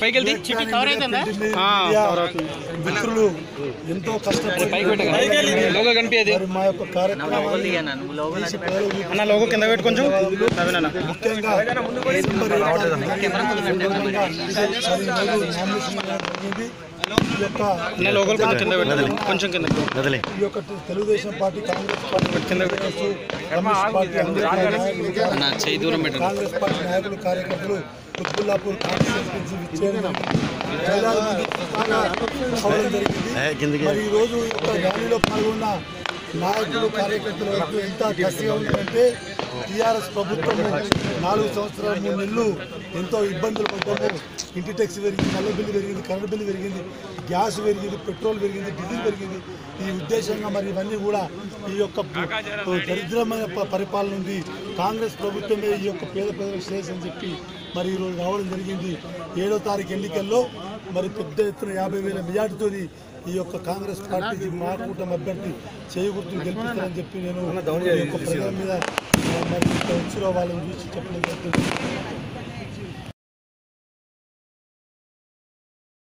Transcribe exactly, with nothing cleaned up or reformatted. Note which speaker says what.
Speaker 1: మిత్రులు ఎంతో కష్టపడి మా యొక్క కార్యక్రమాన్ని కింద పెట్టి కొంచెం ముఖ్యంగా ఈ యొక్క Telugu Desam party Congress party Congress party నాయకులు కార్యకర్తలు కుత్బుల్లాపూర్ కాన్స్టిట్యూన్సీ జరిగింది. మరి ఈరోజు ఈ యొక్క ర్యాలీలో పాల్గొన్న నాయకులు కార్యకర్తలు ఎంత కసిగా ఉందంటే టీఆర్ఎస్ ప్రభుత్వం నాలుగు సంవత్సరాలు మూడు నెలలు ఎంతో ఇబ్బందులు పడ్డాము. ఇంటి ట్యాక్స్ పెరిగింది, నల్ల బిల్లు పెరిగింది, కరెంటు బిల్లు పెరిగింది, గ్యాస్ పెరిగింది, పెట్రోల్ పెరిగింది, డీజిల్ పెరిగింది. ఈ ఉద్దేశంగా మరి ఇవన్నీ కూడా ఈ యొక్క దరిద్రమైన పరిపాలన ఉంది. కాంగ్రెస్ ప్రభుత్వమే ఈ యొక్క పేద ప్రజలకు శ్రేయస్ అని చెప్పి మరి ఈరోజు రావడం జరిగింది. ఏడో తారీఖు ఎన్నికల్లో మరి పెద్ద ఎత్తున యాభై వేల మెజార్టీతో ఈ యొక్క కాంగ్రెస్ పార్టీ మా కూటమి అభ్యర్థి చేయకూడదు గెలిపిస్తారని చెప్పి నేను ప్రజల మీద మరి వచ్చిన వాళ్ళని చూసి చెప్పడం జరుగుతుంది.